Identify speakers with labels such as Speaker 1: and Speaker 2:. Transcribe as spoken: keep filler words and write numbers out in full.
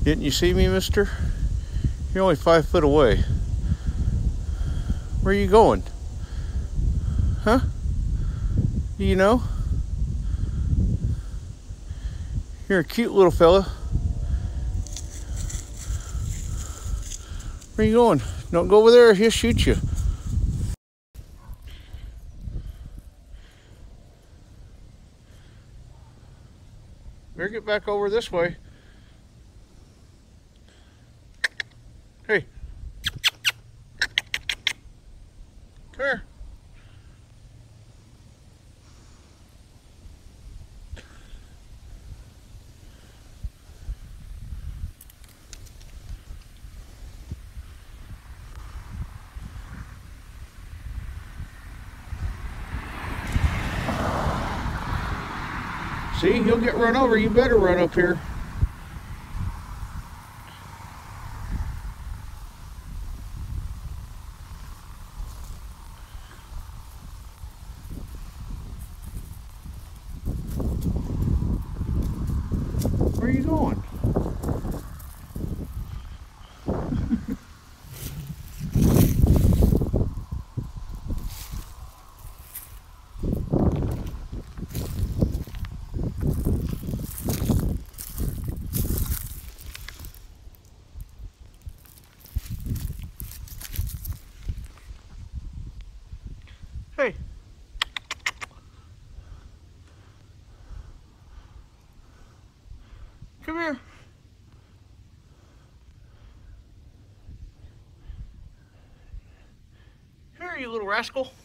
Speaker 1: Didn't you see me, mister? You're only five foot away. Where are you going? Huh? Do you know? You're a cute little fella. Where are you going? Don't go over there or he'll shoot you. Better get back over this way. Hey. Come here. See, he'll get run over. You better run up here. Where are you going? Hey. Come here. Here, you little rascal.